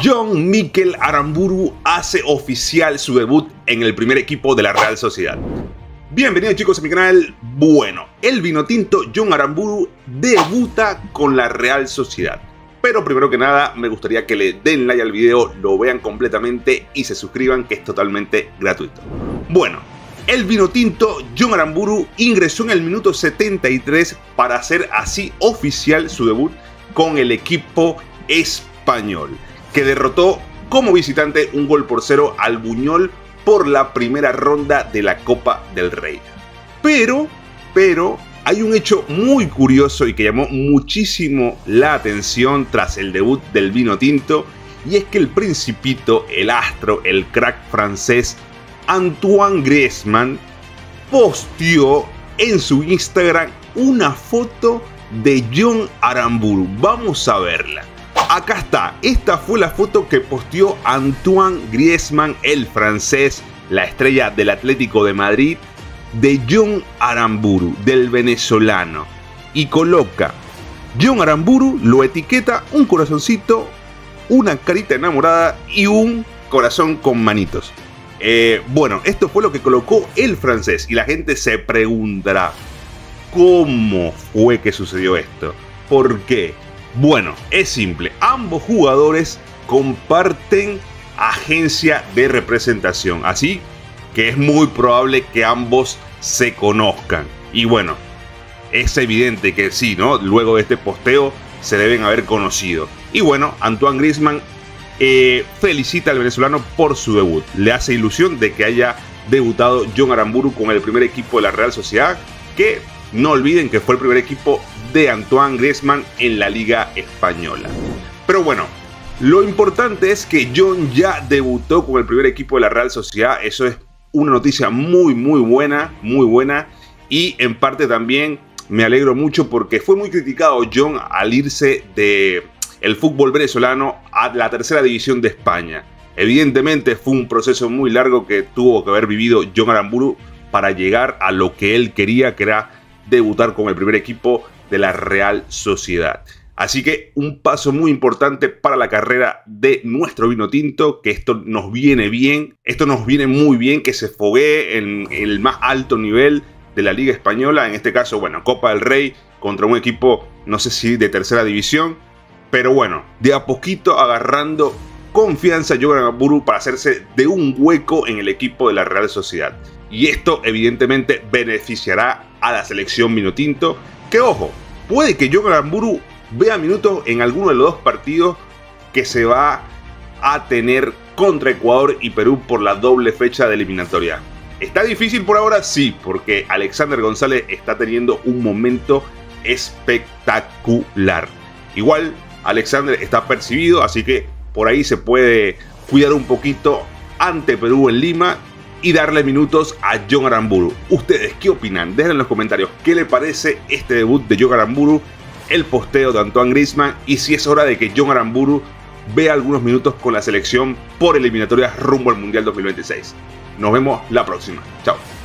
John Mikel Aramburu hace oficial su debut en el primer equipo de la Real Sociedad. Bienvenidos chicos a mi canal. Bueno, el vinotinto John Aramburu debuta con la Real Sociedad. Pero primero que nada me gustaría que le den like al video, lo vean completamente y se suscriban, que es totalmente gratuito. Bueno, el vinotinto John Aramburu ingresó en el minuto 73 para hacer así oficial su debut con el equipo español, que derrotó como visitante 1-0 al Buñol por la primera ronda de la Copa del Rey. Pero hay un hecho muy curioso y que llamó muchísimo la atención tras el debut del vinotinto, y es que el principito, el astro, el crack francés Antoine Griezmann posteó en su Instagram una foto de John Aramburu. Vamos a verla. Acá está, esta fue la foto que posteó Antoine Griezmann, el francés, la estrella del Atlético de Madrid, de John Aramburu, del venezolano. Y coloca, John Aramburu, lo etiqueta, un corazoncito, una carita enamorada y un corazón con manitos. Bueno, esto fue lo que colocó el francés y la gente se preguntará, ¿cómo fue que sucedió esto? ¿Por qué? Bueno, es simple, ambos jugadores comparten agencia de representación, así que es muy probable que ambos se conozcan. Y bueno, es evidente que sí, ¿no? Luego de este posteo se deben haber conocido. Y bueno, Antoine Griezmann felicita al venezolano por su debut. Le hace ilusión de que haya debutado John Aramburu con el primer equipo de la Real Sociedad, que no olviden que fue el primer equipo de Antoine Griezmann en la Liga Española. Pero bueno, lo importante es que John ya debutó con el primer equipo de la Real Sociedad. Eso es una noticia muy buena. Y en parte también me alegro mucho porque fue muy criticado John al irse del fútbol venezolano a la tercera división de España. Evidentemente fue un proceso muy largo que tuvo que haber vivido John Aramburu para llegar a lo que él quería, que era debutar con el primer equipo de la Real Sociedad. Así que un paso muy importante para la carrera de nuestro vinotinto, que esto nos viene bien, esto nos viene muy bien, que se foguee en el más alto nivel de la Liga Española, en este caso, bueno, Copa del Rey contra un equipo, no sé si de tercera división, pero bueno, de a poquito agarrando confianza John Aramburu para hacerse de un hueco en el equipo de la Real Sociedad. Y esto evidentemente beneficiará a la selección vinotinto, que ojo, puede que John Aramburu vea minutos en alguno de los dos partidos que se va a tener contra Ecuador y Perú por la doble fecha de eliminatoria. ¿Está difícil por ahora? Sí, porque Alexander González está teniendo un momento espectacular. Igual Alexander está percibido, así que por ahí se puede cuidar un poquito ante Perú en Lima y darle minutos a John Aramburu. ¿Ustedes qué opinan? Dejen en los comentarios qué le parece este debut de John Aramburu, el posteo de Antoine Griezmann, y si es hora de que John Aramburu vea algunos minutos con la selección por eliminatorias rumbo al Mundial 2026. Nos vemos la próxima. Chao.